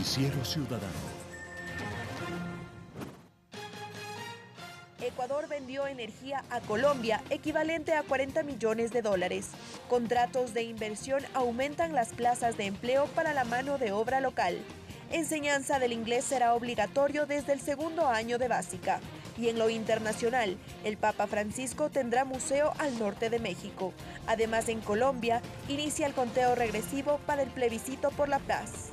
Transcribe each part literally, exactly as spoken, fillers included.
Noticiero Ciudadano. Ecuador vendió energía a Colombia equivalente a cuarenta millones de dólares. Contratos de inversión aumentan las plazas de empleo para la mano de obra local. Enseñanza del inglés será obligatorio desde el segundo año de básica. Y en lo internacional, el Papa Francisco tendrá museo al norte de México. Además, en Colombia, inicia el conteo regresivo para el plebiscito por la paz.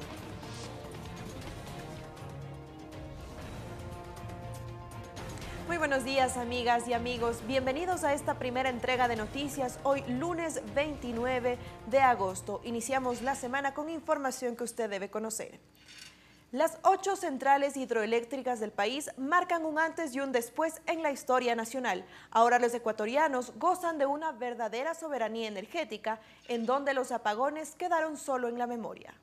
Muy buenos días, amigas y amigos. Bienvenidos a esta primera entrega de noticias. Hoy, lunes veintinueve de agosto. Iniciamos la semana con información que usted debe conocer. Las ocho centrales hidroeléctricas del país marcan un antes y un después en la historia nacional. Ahora los ecuatorianos gozan de una verdadera soberanía energética, en donde los apagones quedaron solo en la memoria.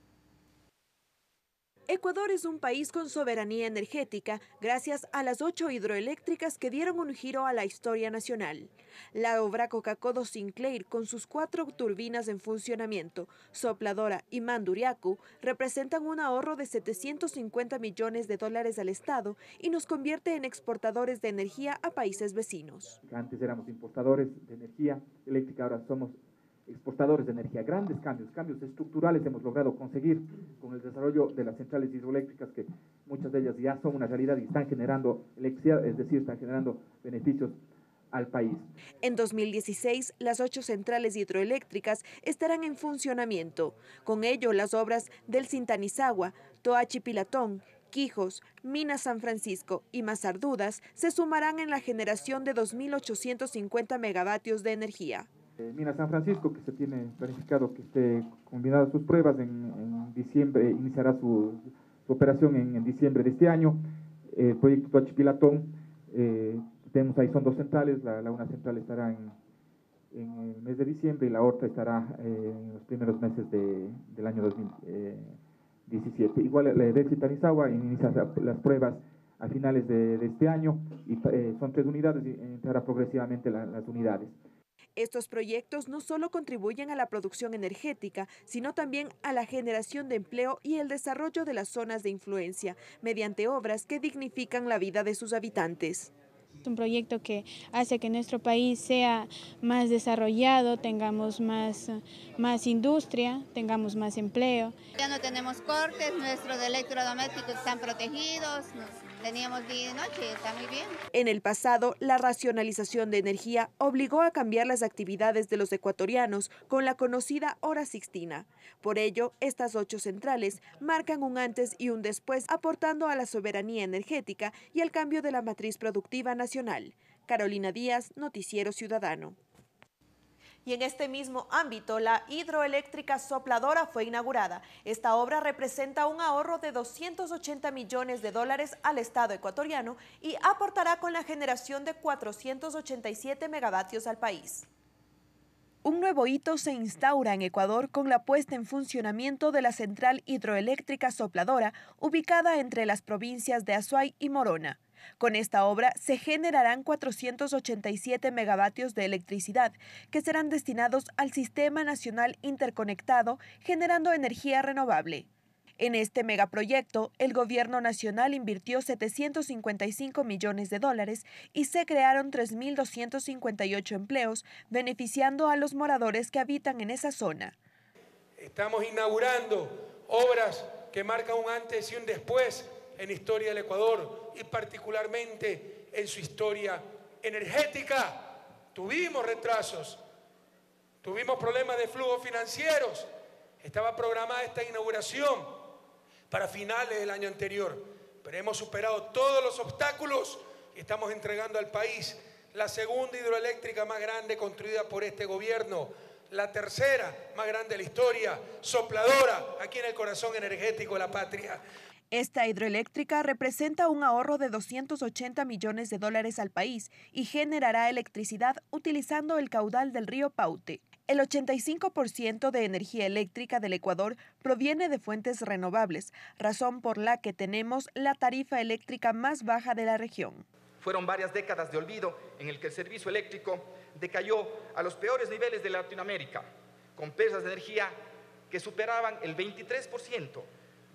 Ecuador es un país con soberanía energética gracias a las ocho hidroeléctricas que dieron un giro a la historia nacional. La obra Coca-Codo Sinclair, con sus cuatro turbinas en funcionamiento, Sopladora y Manduriacu, representan un ahorro de setecientos cincuenta millones de dólares al Estado y nos convierte en exportadores de energía a países vecinos. Antes éramos importadores de energía eléctrica, ahora somos exportadores de energía. Grandes cambios, cambios estructurales hemos logrado conseguir con el desarrollo de las centrales hidroeléctricas, que muchas de ellas ya son una realidad y están generando electricidad, es decir, están generando beneficios al país. En dos mil dieciséis, las ocho centrales hidroeléctricas estarán en funcionamiento. Con ello, las obras del Sintanizagua, Toachi Pilatón, Quijos, Mina San Francisco y Mazardudas se sumarán en la generación de dos mil ochocientos cincuenta megavatios de energía. Mina San Francisco, que se tiene planificado que esté combinada sus pruebas en, en diciembre, iniciará su, su operación en, en diciembre de este año. El proyecto Toachi Pilatón, eh, tenemos ahí, son dos centrales, la, la una central estará en, en el mes de diciembre y la otra estará eh, en los primeros meses de, del año dos mil diecisiete. Igual la de Sintanizagua inicia las pruebas a finales de, de este año y eh, son tres unidades y entrará progresivamente la, las unidades. Estos proyectos no solo contribuyen a la producción energética, sino también a la generación de empleo y el desarrollo de las zonas de influencia, mediante obras que dignifican la vida de sus habitantes. Es un proyecto que hace que nuestro país sea más desarrollado, tengamos más, más industria, tengamos más empleo. Ya no tenemos cortes, nuestros electrodomésticos están protegidos, teníamos día y noche, está muy bien. En el pasado, la racionalización de energía obligó a cambiar las actividades de los ecuatorianos con la conocida hora sixtina. Por ello, estas ocho centrales marcan un antes y un después, aportando a la soberanía energética y al cambio de la matriz productiva nacional. Carolina Díaz, Noticiero Ciudadano. Y en este mismo ámbito, la hidroeléctrica Sopladora fue inaugurada. Esta obra representa un ahorro de doscientos ochenta millones de dólares al Estado ecuatoriano y aportará con la generación de cuatrocientos ochenta y siete megavatios al país. Un nuevo hito se instaura en Ecuador con la puesta en funcionamiento de la central hidroeléctrica Sopladora, ubicada entre las provincias de Azuay y Morona. Con esta obra se generarán cuatrocientos ochenta y siete megavatios de electricidad que serán destinados al Sistema Nacional Interconectado, generando energía renovable. En este megaproyecto, el gobierno nacional invirtió setecientos cincuenta y cinco millones de dólares y se crearon tres mil doscientos cincuenta y ocho empleos, beneficiando a los moradores que habitan en esa zona. Estamos inaugurando obras que marcan un antes y un después en la historia del Ecuador y particularmente en su historia energética. Tuvimos retrasos, tuvimos problemas de flujos financieros. Estaba programada esta inauguración para finales del año anterior, pero hemos superado todos los obstáculos y estamos entregando al país la segunda hidroeléctrica más grande construida por este gobierno, la tercera más grande de la historia, Sopladora, aquí en el corazón energético de la patria. Esta hidroeléctrica representa un ahorro de doscientos ochenta millones de dólares al país y generará electricidad utilizando el caudal del río Paute. El ochenta y cinco por ciento de energía eléctrica del Ecuador proviene de fuentes renovables, razón por la que tenemos la tarifa eléctrica más baja de la región. Fueron varias décadas de olvido en el que el servicio eléctrico decayó a los peores niveles de Latinoamérica, con precios de energía que superaban el veintitrés por ciento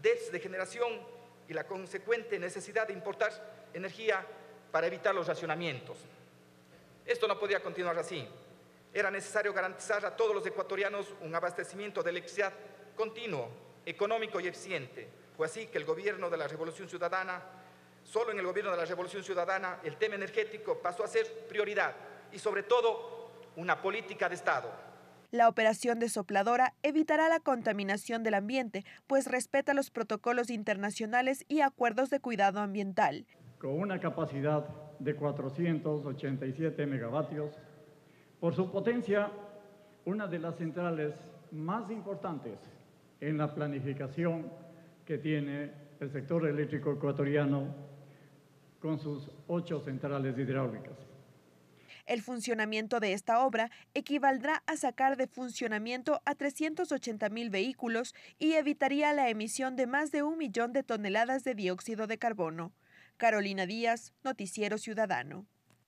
desde generación y la consecuente necesidad de importar energía para evitar los racionamientos. Esto no podía continuar así. Era necesario garantizar a todos los ecuatorianos un abastecimiento de electricidad continuo, económico y eficiente. Fue así que el gobierno de la Revolución Ciudadana, solo en el gobierno de la Revolución Ciudadana, el tema energético pasó a ser prioridad y sobre todo una política de Estado. La operación desopladora evitará la contaminación del ambiente, pues respeta los protocolos internacionales y acuerdos de cuidado ambiental. Con una capacidad de cuatrocientos ochenta y siete megavatios, por su potencia, una de las centrales más importantes en la planificación que tiene el sector eléctrico ecuatoriano con sus ocho centrales hidráulicas. El funcionamiento de esta obra equivaldrá a sacar de funcionamiento a trescientos ochenta mil vehículos y evitaría la emisión de más de un millón de toneladas de dióxido de carbono. Carolina Díaz, Noticiero Ciudadano.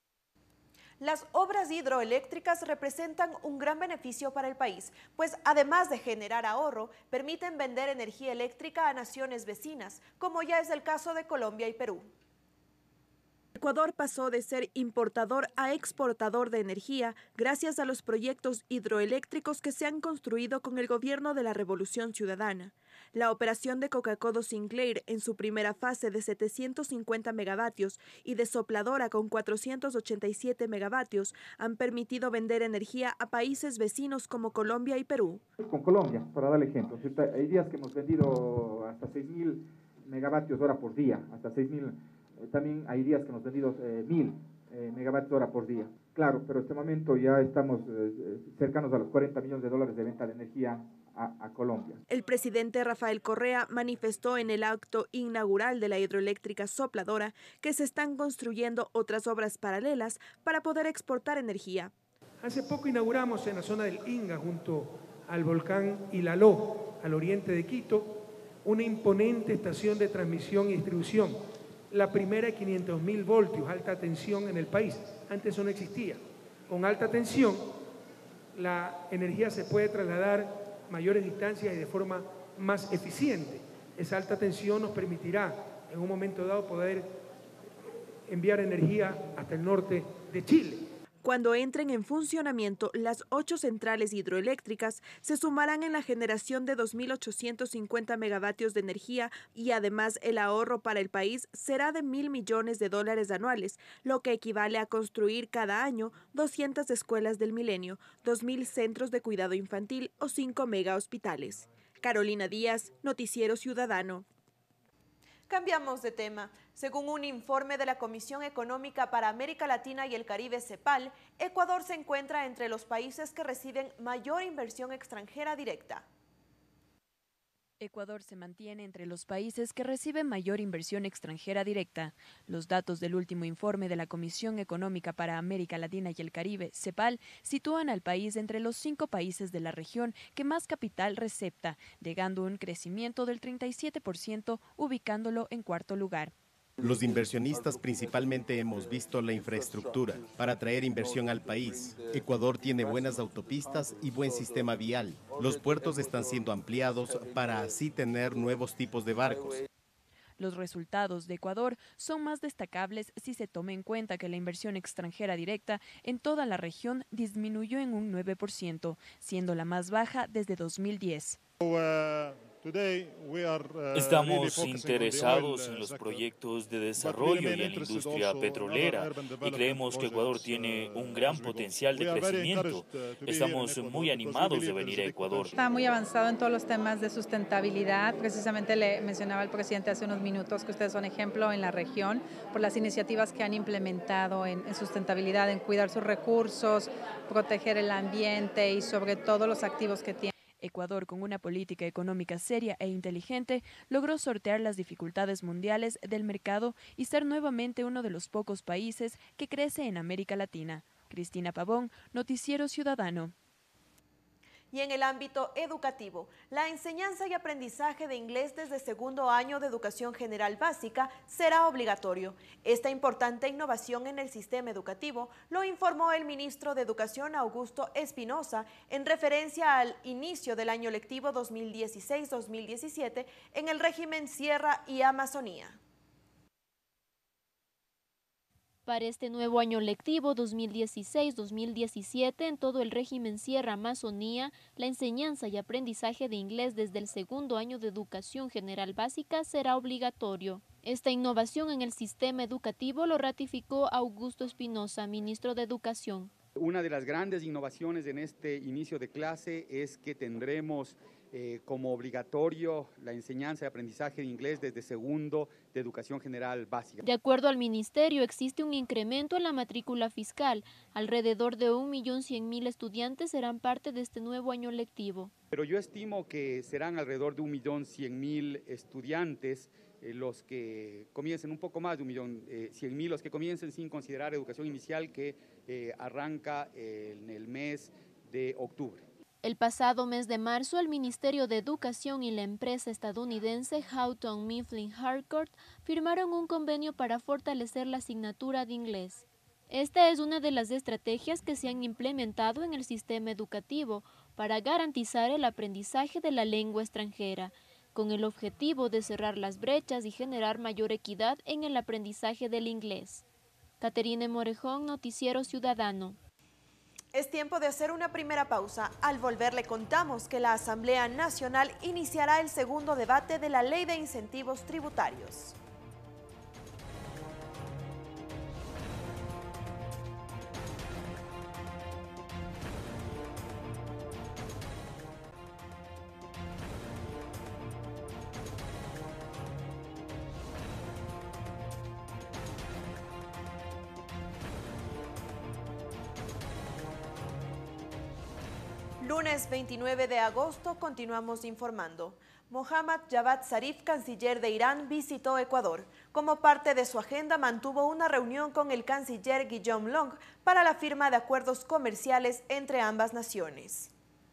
Las obras hidroeléctricas representan un gran beneficio para el país, pues además de generar ahorro, permiten vender energía eléctrica a naciones vecinas, como ya es el caso de Colombia y Perú. Ecuador pasó de ser importador a exportador de energía gracias a los proyectos hidroeléctricos que se han construido con el gobierno de la Revolución Ciudadana. La operación de Coca-Cola Sinclair en su primera fase de setecientos cincuenta megavatios y de Sopladora con cuatrocientos ochenta y siete megavatios han permitido vender energía a países vecinos como Colombia y Perú. Con Colombia, para darle ejemplo, hay días que hemos vendido hasta seis mil megavatios hora por día, hasta seis mil. También hay días que hemos vendido eh, mil eh, megavatios hora por día. Claro, pero en este momento ya estamos eh, cercanos a los cuarenta millones de dólares de venta de energía a, a Colombia. El presidente Rafael Correa manifestó en el acto inaugural de la hidroeléctrica Sopladora que se están construyendo otras obras paralelas para poder exportar energía. Hace poco inauguramos en la zona del Inga, junto al volcán Ilaló, al oriente de Quito, una imponente estación de transmisión y distribución. La primera de quinientos mil voltios, alta tensión en el país. Antes eso no existía. Con alta tensión, la energía se puede trasladar mayores distancias y de forma más eficiente. Esa alta tensión nos permitirá, en un momento dado, poder enviar energía hasta el norte de Chile. Cuando entren en funcionamiento, las ocho centrales hidroeléctricas se sumarán en la generación de dos mil ochocientos cincuenta megavatios de energía y además el ahorro para el país será de mil millones de dólares anuales, lo que equivale a construir cada año doscientas escuelas del milenio, dos mil centros de cuidado infantil o cinco mega hospitales. Carolina Díaz, Noticiero Ciudadano. Cambiamos de tema. Según un informe de la Comisión Económica para América Latina y el Caribe, CEPAL, Ecuador se encuentra entre los países que reciben mayor inversión extranjera directa. Ecuador se mantiene entre los países que reciben mayor inversión extranjera directa. Los datos del último informe de la Comisión Económica para América Latina y el Caribe, CEPAL, sitúan al país entre los cinco países de la región que más capital recepta, llegando a un crecimiento del treinta y siete por ciento, ubicándolo en cuarto lugar. Los inversionistas principalmente hemos visto la infraestructura para atraer inversión al país. Ecuador tiene buenas autopistas y buen sistema vial. Los puertos están siendo ampliados para así tener nuevos tipos de barcos. Los resultados de Ecuador son más destacables si se toma en cuenta que la inversión extranjera directa en toda la región disminuyó en un nueve por ciento, siendo la más baja desde dos mil diez. Estamos interesados en los proyectos de desarrollo y en la industria petrolera y creemos que Ecuador tiene un gran potencial de crecimiento. Estamos muy animados de venir a Ecuador. Está muy avanzado en todos los temas de sustentabilidad. Precisamente le mencionaba al presidente hace unos minutos que ustedes son ejemplo en la región por las iniciativas que han implementado en, en sustentabilidad, en cuidar sus recursos, proteger el ambiente y sobre todo los activos que tienen. Ecuador, con una política económica seria e inteligente, logró sortear las dificultades mundiales del mercado y ser nuevamente uno de los pocos países que crece en América Latina. Cristina Pavón, Noticiero Ciudadano. Y en el ámbito educativo, la enseñanza y aprendizaje de inglés desde segundo año de educación general básica será obligatorio. Esta importante innovación en el sistema educativo lo informó el ministro de Educación Augusto Espinosa en referencia al inicio del año lectivo dos mil dieciséis dos mil diecisiete en el régimen Sierra y Amazonía. Para este nuevo año lectivo dos mil dieciséis dos mil diecisiete, en todo el régimen Sierra Amazonía, la enseñanza y aprendizaje de inglés desde el segundo año de educación general básica será obligatorio. Esta innovación en el sistema educativo lo ratificó Augusto Espinosa, ministro de Educación. Una de las grandes innovaciones en este inicio de clase es que tendremos eh, como obligatorio la enseñanza y aprendizaje de inglés desde segundo de educación general básica. De acuerdo al ministerio, existe un incremento en la matrícula fiscal. Alrededor de un millón cien mil estudiantes serán parte de este nuevo año lectivo. Pero yo estimo que serán alrededor de un millón cien mil estudiantes eh, los que comiencen, un poco más de un millón eh, cien mil, los que comiencen sin considerar educación inicial, que eh, arranca eh, en el mes de octubre. El pasado mes de marzo, el Ministerio de Educación y la empresa estadounidense Houghton Mifflin Harcourt firmaron un convenio para fortalecer la asignatura de inglés. Esta es una de las estrategias que se han implementado en el sistema educativo para garantizar el aprendizaje de la lengua extranjera, con el objetivo de cerrar las brechas y generar mayor equidad en el aprendizaje del inglés. Caterine Morejón, Noticiero Ciudadano. Es tiempo de hacer una primera pausa. Al volver le contamos que la Asamblea Nacional iniciará el segundo debate de la Ley de Incentivos Tributarios. Lunes veintinueve de agosto, continuamos informando. Mohammad Javad Zarif, canciller de Irán, visitó Ecuador. Como parte de su agenda, mantuvo una reunión con el canciller Guillaume Long para la firma de acuerdos comerciales entre ambas naciones.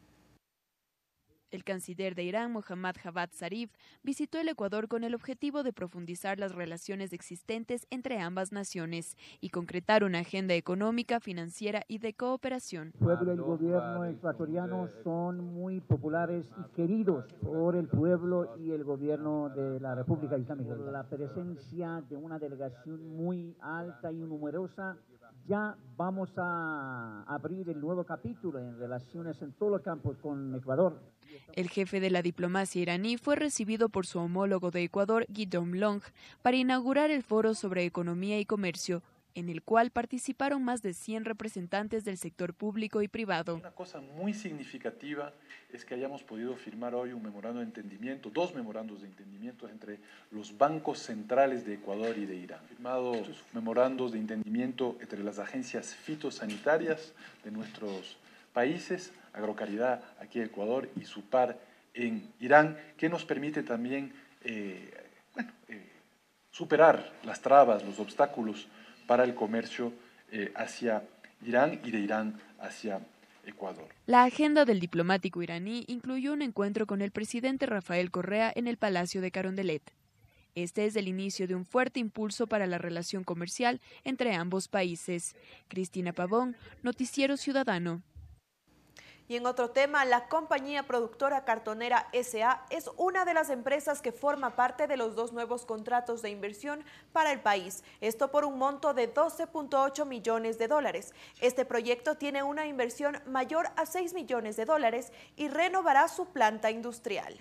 El canciller de Irán, Mohammad Javad Zarif, visitó el Ecuador con el objetivo de profundizar las relaciones existentes entre ambas naciones y concretar una agenda económica, financiera y de cooperación. El pueblo y el gobierno ecuatoriano son muy populares y queridos por el pueblo y el gobierno de la República Islámica. La presencia de una delegación muy alta y numerosa, ya vamos a abrir el nuevo capítulo en relaciones en todos los campos con Ecuador. El jefe de la diplomacia iraní fue recibido por su homólogo de Ecuador, Guillaume Long, para inaugurar el foro sobre economía y comercio, en el cual participaron más de cien representantes del sector público y privado. Una cosa muy significativa es que hayamos podido firmar hoy un memorando de entendimiento, dos memorandos de entendimiento entre los bancos centrales de Ecuador y de Irán. Firmado memorandos de entendimiento entre las agencias fitosanitarias de nuestros países, Agrocaridad aquí en Ecuador y SUPAR en Irán, que nos permite también eh, bueno, eh, superar las trabas, los obstáculos para el comercio eh, hacia Irán y de Irán hacia Ecuador. La agenda del diplomático iraní incluyó un encuentro con el presidente Rafael Correa en el Palacio de Carondelet. Este es el inicio de un fuerte impulso para la relación comercial entre ambos países. Cristina Pavón, Noticiero Ciudadano. Y en otro tema, la compañía productora cartonera S A es una de las empresas que forma parte de los dos nuevos contratos de inversión para el país. Esto por un monto de doce punto ocho millones de dólares. Este proyecto tiene una inversión mayor a seis millones de dólares y renovará su planta industrial.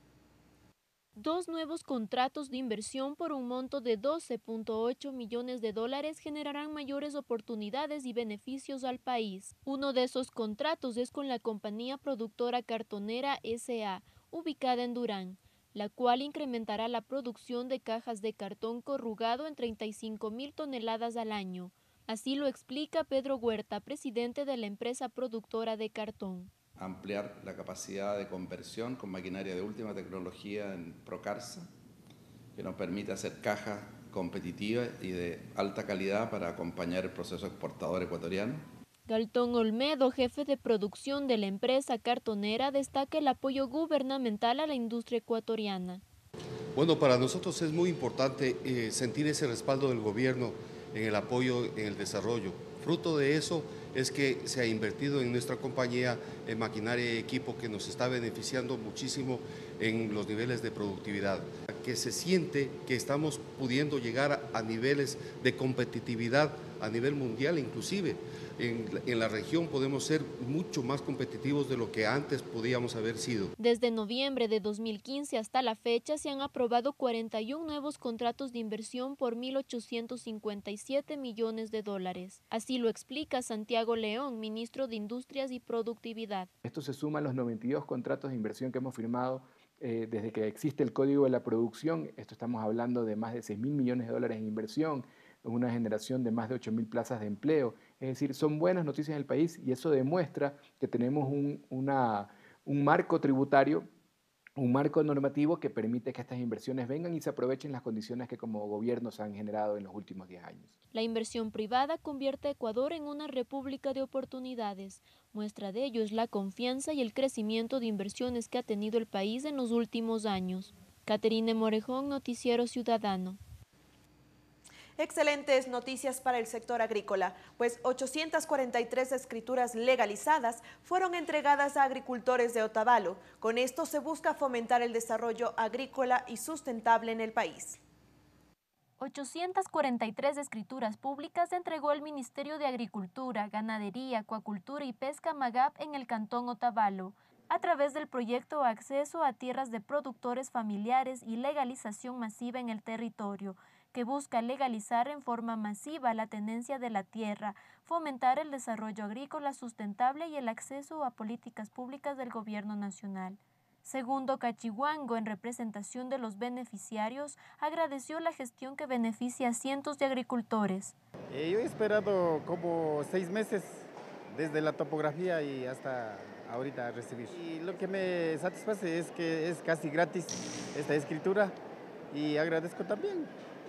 Dos nuevos contratos de inversión por un monto de doce punto ocho millones de dólares generarán mayores oportunidades y beneficios al país. Uno de esos contratos es con la compañía productora cartonera S A, ubicada en Durán, la cual incrementará la producción de cajas de cartón corrugado en treinta y cinco mil toneladas al año. Así lo explica Pedro Huerta, presidente de la empresa productora de cartón. Ampliar la capacidad de conversión con maquinaria de última tecnología en Procarsa, que nos permite hacer cajas competitivas y de alta calidad para acompañar el proceso exportador ecuatoriano. Galtón Olmedo, jefe de producción de la empresa cartonera, destaca el apoyo gubernamental a la industria ecuatoriana. Bueno, para nosotros es muy importante eh, sentir ese respaldo del gobierno en el apoyo, en el desarrollo. Fruto de eso es que se ha invertido en nuestra compañía en maquinaria y equipo que nos está beneficiando muchísimo en los niveles de productividad. Que se siente que estamos pudiendo llegar a niveles de competitividad a nivel mundial, inclusive en, en la región podemos ser mucho más competitivos de lo que antes podíamos haber sido. Desde noviembre de dos mil quince hasta la fecha se han aprobado cuarenta y un nuevos contratos de inversión por mil ochocientos cincuenta y siete millones de dólares. Así lo explica Santiago León, ministro de Industrias y Productividad. Esto se suma a los noventa y dos contratos de inversión que hemos firmado eh, desde que existe el Código de la Producción. Esto estamos hablando de más de seis mil millones de dólares en inversión, una generación de más de ocho mil plazas de empleo. Es decir, son buenas noticias en el país y eso demuestra que tenemos un, una, un marco tributario, un marco normativo que permite que estas inversiones vengan y se aprovechen las condiciones que como gobierno se han generado en los últimos diez años. La inversión privada convierte a Ecuador en una república de oportunidades. Muestra de ello es la confianza y el crecimiento de inversiones que ha tenido el país en los últimos años. Caterine Morejón, Noticiero Ciudadano. Excelentes noticias para el sector agrícola, pues ochocientas cuarenta y tres escrituras legalizadas fueron entregadas a agricultores de Otavalo. Con esto se busca fomentar el desarrollo agrícola y sustentable en el país. ochocientas cuarenta y tres escrituras públicas entregó el Ministerio de Agricultura, Ganadería, Acuacultura y Pesca MAGAP en el Cantón Otavalo, a través del proyecto Acceso a Tierras de Productores Familiares y Legalización Masiva en el Territorio, que busca legalizar en forma masiva la tenencia de la tierra, fomentar el desarrollo agrícola sustentable y el acceso a políticas públicas del Gobierno Nacional. Segundo Cachihuango, en representación de los beneficiarios, agradeció la gestión que beneficia a cientos de agricultores. Eh, yo he esperado como seis meses desde la topografía y hasta ahorita a recibir. Y lo que me satisface es que es casi gratis esta escritura y agradezco también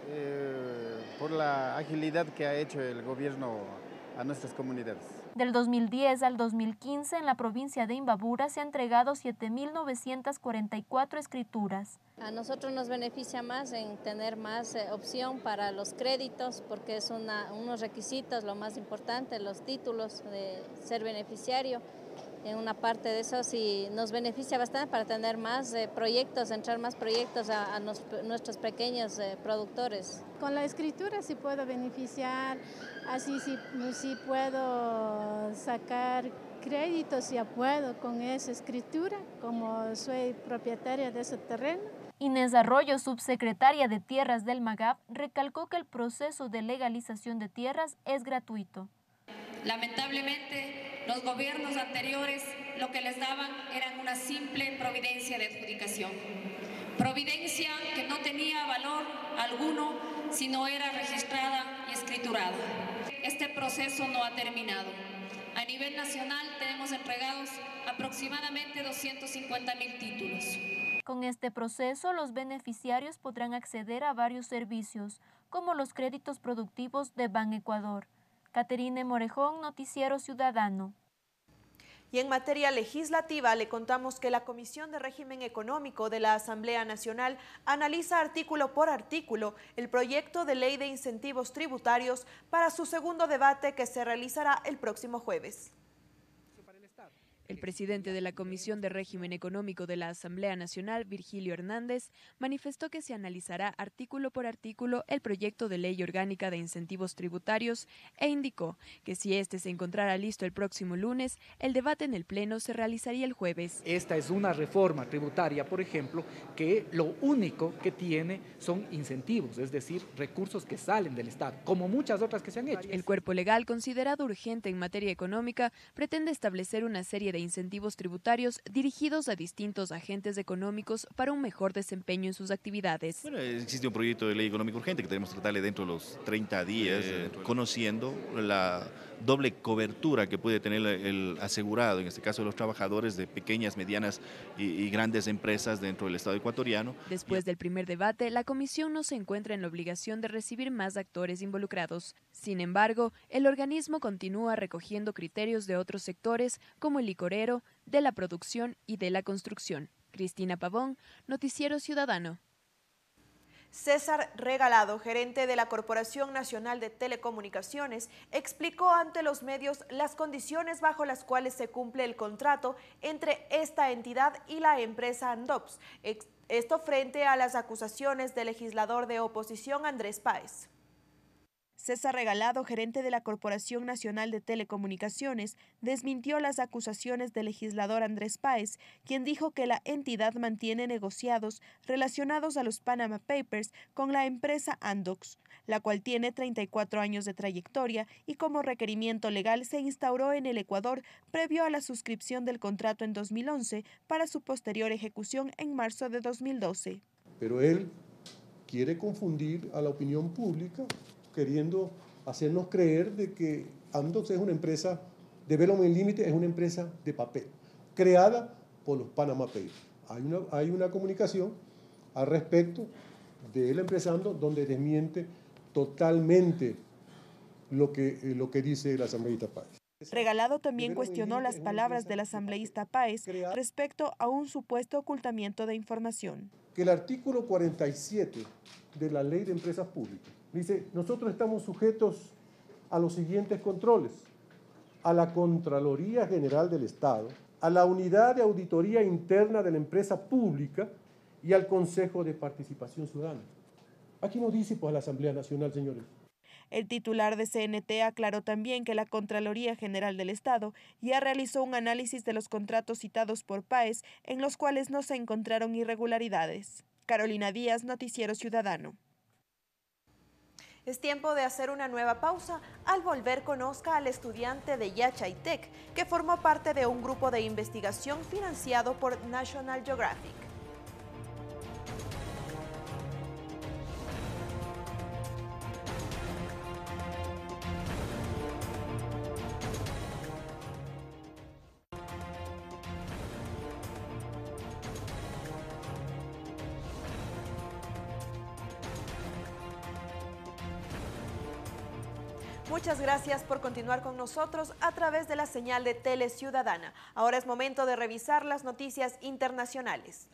Eh, por la agilidad que ha hecho el gobierno a nuestras comunidades. Del dos mil diez al dos mil quince en la provincia de Imbabura se han entregado siete mil novecientas cuarenta y cuatro escrituras. A nosotros nos beneficia más en tener más eh, opción para los créditos porque es una, unos requisitos, lo más importante, los títulos de ser beneficiario. En una parte de eso sí nos beneficia bastante para tener más eh, proyectos, entrar más proyectos a, a nos, nuestros pequeños eh, productores. Con la escritura sí puedo beneficiar, así sí, sí puedo sacar créditos, ya puedo con esa escritura, como soy propietaria de ese terreno. Inés Arroyo, subsecretaria de Tierras del MAGAP, recalcó que el proceso de legalización de tierras es gratuito. Lamentablemente, los gobiernos anteriores lo que les daban eran una simple providencia de adjudicación. Providencia que no tenía valor alguno si no era registrada y escriturada. Este proceso no ha terminado. A nivel nacional tenemos entregados aproximadamente doscientos cincuenta mil títulos. Con este proceso, los beneficiarios podrán acceder a varios servicios, como los créditos productivos de Ban Ecuador. Caterine Morejón, Noticiero Ciudadano. Y en materia legislativa le contamos que la Comisión de Régimen Económico de la Asamblea Nacional analiza artículo por artículo el proyecto de ley de incentivos tributarios para su segundo debate que se realizará el próximo jueves. El presidente de la Comisión de Régimen Económico de la Asamblea Nacional, Virgilio Hernández, manifestó que se analizará artículo por artículo el proyecto de ley orgánica de incentivos tributarios e indicó que si este se encontrara listo el próximo lunes, el debate en el Pleno se realizaría el jueves. Esta es una reforma tributaria, por ejemplo, que lo único que tiene son incentivos, es decir, recursos que salen del Estado, como muchas otras que se han hecho. El cuerpo legal, considerado urgente en materia económica, pretende establecer una serie de incentivos tributarios dirigidos a distintos agentes económicos para un mejor desempeño en sus actividades. Bueno, existe un proyecto de ley económica urgente que tenemos que tratarle dentro de los treinta días, eh, conociendo la doble cobertura que puede tener el asegurado, en este caso los trabajadores de pequeñas, medianas y, y grandes empresas dentro del Estado ecuatoriano. Después del primer debate, la comisión no se encuentra en la obligación de recibir más actores involucrados. Sin embargo, el organismo continúa recogiendo criterios de otros sectores como el licorero, de la producción y de la construcción. Cristina Pavón, Noticiero Ciudadano. César Regalado, gerente de la Corporación Nacional de Telecomunicaciones, explicó ante los medios las condiciones bajo las cuales se cumple el contrato entre esta entidad y la empresa Amdocs. Esto frente a las acusaciones del legislador de oposición Andrés Páez. César Regalado, gerente de la Corporación Nacional de Telecomunicaciones, desmintió las acusaciones del legislador Andrés Páez, quien dijo que la entidad mantiene negociados relacionados a los Panama Papers con la empresa Amdocs, la cual tiene treinta y cuatro años de trayectoria y como requerimiento legal se instauró en el Ecuador previo a la suscripción del contrato en dos mil once para su posterior ejecución en marzo de dos mil doce. Pero él quiere confundir a la opinión pública, queriendo hacernos creer de que Amdocs es una empresa, Development Limited es una empresa de papel, creada por los Panama Papers. Hay una, hay una comunicación al respecto de la empresa Amdocs donde desmiente totalmente lo que, lo que dice el asambleísta Páez. Regalado también cuestionó las palabras del asambleísta Páez respecto a un supuesto ocultamiento de información. Que el artículo cuarenta y siete de la Ley de Empresas Públicas dice, nosotros estamos sujetos a los siguientes controles: a la Contraloría General del Estado, a la Unidad de Auditoría Interna de la Empresa Pública y al Consejo de Participación Ciudadana. Aquí no dice pues a la Asamblea Nacional, señores. El titular de C N T aclaró también que la Contraloría General del Estado ya realizó un análisis de los contratos citados por Páez, en los cuales no se encontraron irregularidades. Carolina Díaz, Noticiero Ciudadano. Es tiempo de hacer una nueva pausa. Al volver, conozca al estudiante de Yachaytec, que formó parte de un grupo de investigación financiado por National Geographic. Muchas gracias por continuar con nosotros a través de la señal de Tele Ciudadana. Ahora es momento de revisar las noticias internacionales.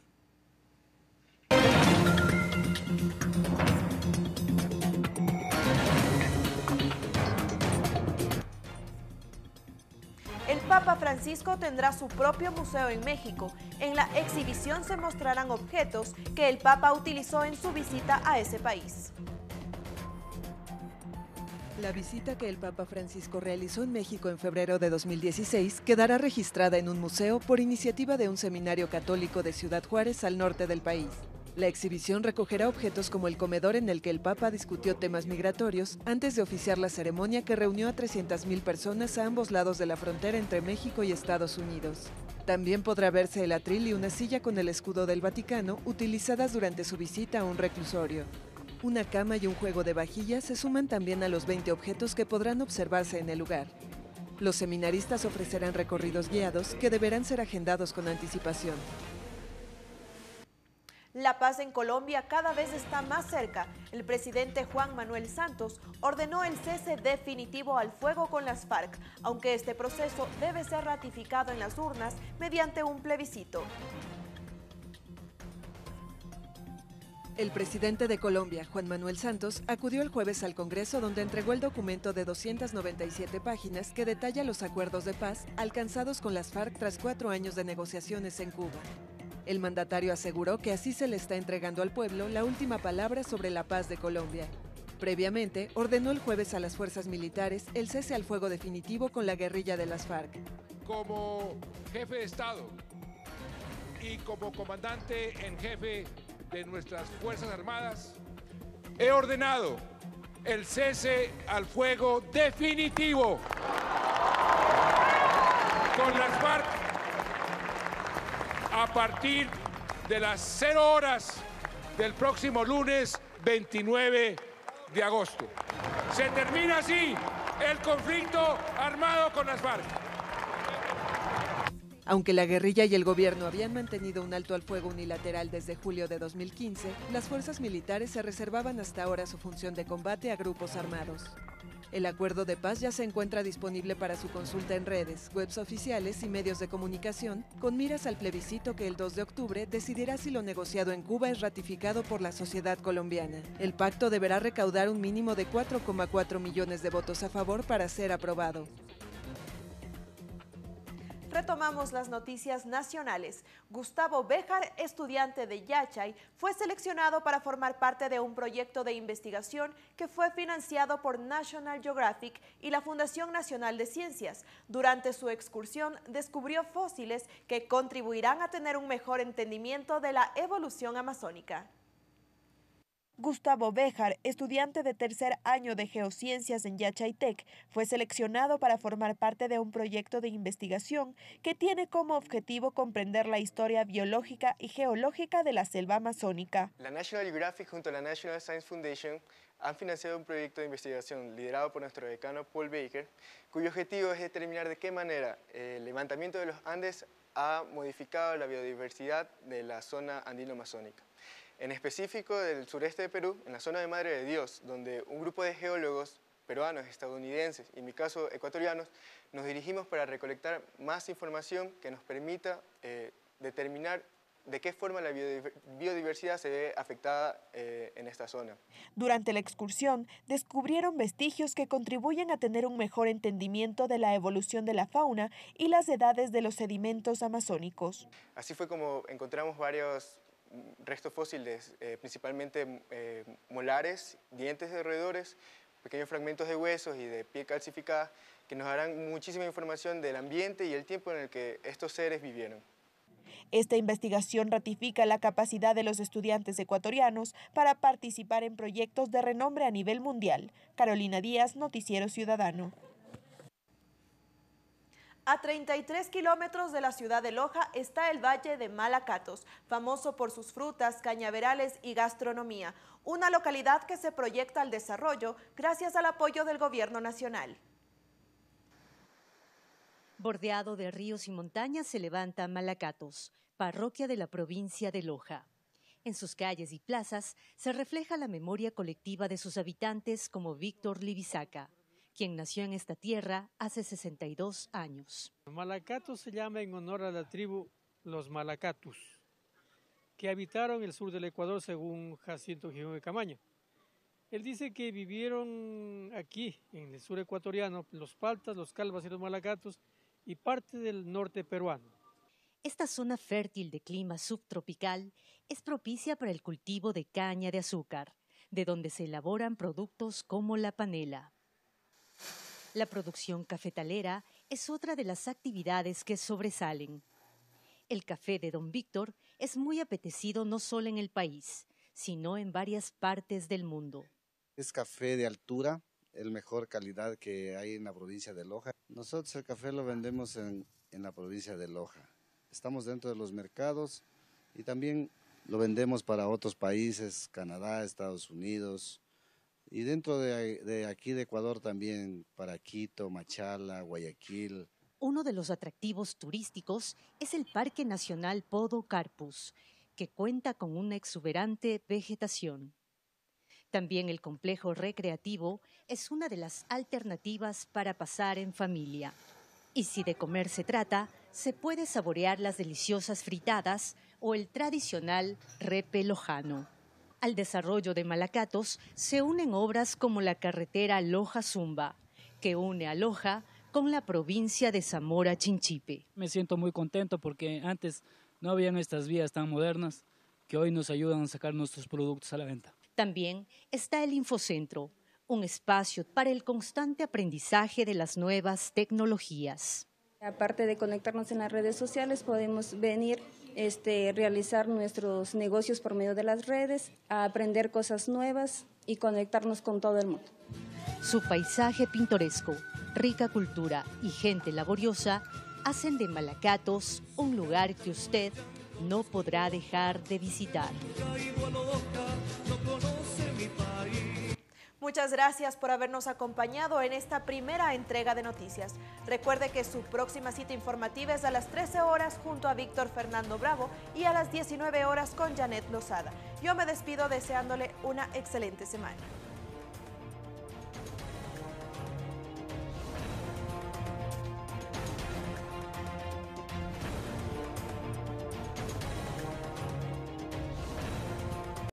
El Papa Francisco tendrá su propio museo en México. En la exhibición se mostrarán objetos que el Papa utilizó en su visita a ese país. La visita que el Papa Francisco realizó en México en febrero de dos mil dieciséis quedará registrada en un museo por iniciativa de un seminario católico de Ciudad Juárez, al norte del país. La exhibición recogerá objetos como el comedor en el que el Papa discutió temas migratorios antes de oficiar la ceremonia que reunió a trescientas mil personas a ambos lados de la frontera entre México y Estados Unidos. También podrá verse el atril y una silla con el escudo del Vaticano utilizadas durante su visita a un reclusorio. Una cama y un juego de vajillas se suman también a los veinte objetos que podrán observarse en el lugar. Los seminaristas ofrecerán recorridos guiados que deberán ser agendados con anticipación. La paz en Colombia cada vez está más cerca. El presidente Juan Manuel Santos ordenó el cese definitivo al fuego con las FARC, aunque este proceso debe ser ratificado en las urnas mediante un plebiscito. El presidente de Colombia, Juan Manuel Santos, acudió el jueves al Congreso, donde entregó el documento de doscientas noventa y siete páginas que detalla los acuerdos de paz alcanzados con las FARC tras cuatro años de negociaciones en Cuba. El mandatario aseguró que así se le está entregando al pueblo la última palabra sobre la paz de Colombia. Previamente, ordenó el jueves a las fuerzas militares el cese al fuego definitivo con la guerrilla de las FARC. Como jefe de Estado y como comandante en jefe de nuestras Fuerzas Armadas, he ordenado el cese al fuego definitivo con las FARC a partir de las cero horas del próximo lunes veintinueve de agosto. Se termina así el conflicto armado con las FARC. Aunque la guerrilla y el gobierno habían mantenido un alto al fuego unilateral desde julio de dos mil quince, las fuerzas militares se reservaban hasta ahora su función de combate a grupos armados. El acuerdo de paz ya se encuentra disponible para su consulta en redes, webs oficiales y medios de comunicación, con miras al plebiscito que el dos de octubre decidirá si lo negociado en Cuba es ratificado por la sociedad colombiana. El pacto deberá recaudar un mínimo de cuatro coma cuatro millones de votos a favor para ser aprobado. Retomamos las noticias nacionales. Gustavo Béjar, estudiante de Yachay, fue seleccionado para formar parte de un proyecto de investigación que fue financiado por National Geographic y la Fundación Nacional de Ciencias. Durante su excursión descubrió fósiles que contribuirán a tener un mejor entendimiento de la evolución amazónica. Gustavo Béjar, estudiante de tercer año de Geociencias en Yachaytec, fue seleccionado para formar parte de un proyecto de investigación que tiene como objetivo comprender la historia biológica y geológica de la selva amazónica. La National Geographic junto a la National Science Foundation han financiado un proyecto de investigación liderado por nuestro decano Paul Baker, cuyo objetivo es determinar de qué manera el levantamiento de los Andes ha modificado la biodiversidad de la zona andino-amazónica. En específico del sureste de Perú, en la zona de Madre de Dios, donde un grupo de geólogos peruanos, estadounidenses y en mi caso ecuatorianos, nos dirigimos para recolectar más información que nos permita eh, determinar de qué forma la biodiversidad se ve afectada eh, en esta zona. Durante la excursión, descubrieron vestigios que contribuyen a tener un mejor entendimiento de la evolución de la fauna y las edades de los sedimentos amazónicos. Así fue como encontramos varios restos fósiles, eh, principalmente eh, molares, dientes de roedores, pequeños fragmentos de huesos y de piel calcificada que nos darán muchísima información del ambiente y el tiempo en el que estos seres vivieron. Esta investigación ratifica la capacidad de los estudiantes ecuatorianos para participar en proyectos de renombre a nivel mundial. Carolina Díaz, Noticiero Ciudadano. A treinta y tres kilómetros de la ciudad de Loja está el Valle de Malacatos, famoso por sus frutas, cañaverales y gastronomía, una localidad que se proyecta al desarrollo gracias al apoyo del gobierno nacional. Bordeado de ríos y montañas se levanta Malacatos, parroquia de la provincia de Loja. En sus calles y plazas se refleja la memoria colectiva de sus habitantes como Víctor Libisaca, quien nació en esta tierra hace sesenta y dos años. Malacatos se llama en honor a la tribu los Malacatus, que habitaron el sur del Ecuador según Jacinto Gijón de Camaño. Él dice que vivieron aquí, en el sur ecuatoriano, los Paltas, los Calvas y los Malacatos, y parte del norte peruano. Esta zona fértil de clima subtropical es propicia para el cultivo de caña de azúcar, de donde se elaboran productos como la panela. La producción cafetalera es otra de las actividades que sobresalen. El café de Don Víctor es muy apetecido no solo en el país, sino en varias partes del mundo. Es café de altura, el mejor calidad que hay en la provincia de Loja. Nosotros el café lo vendemos en, en la provincia de Loja. Estamos dentro de los mercados y también lo vendemos para otros países, Canadá, Estados Unidos. Y dentro de, de aquí de Ecuador también para Quito, Machala, Guayaquil. Uno de los atractivos turísticos es el Parque Nacional Podo Carpus, que cuenta con una exuberante vegetación. También el complejo recreativo es una de las alternativas para pasar en familia. Y si de comer se trata, se puede saborear las deliciosas fritadas o el tradicional repe lojano. Al desarrollo de Malacatos se unen obras como la carretera Loja-Zumba, que une a Loja con la provincia de Zamora-Chinchipe. Me siento muy contento porque antes no habían estas vías tan modernas que hoy nos ayudan a sacar nuestros productos a la venta. También está el Infocentro, un espacio para el constante aprendizaje de las nuevas tecnologías. Aparte de conectarnos en las redes sociales, podemos venir este, realizar nuestros negocios por medio de las redes, a aprender cosas nuevas y conectarnos con todo el mundo. Su paisaje pintoresco, rica cultura y gente laboriosa hacen de Malacatos un lugar que usted no podrá dejar de visitar. Muchas gracias por habernos acompañado en esta primera entrega de noticias. Recuerde que su próxima cita informativa es a las trece horas junto a Víctor Fernando Bravo y a las diecinueve horas con Janet Lozada. Yo me despido deseándole una excelente semana.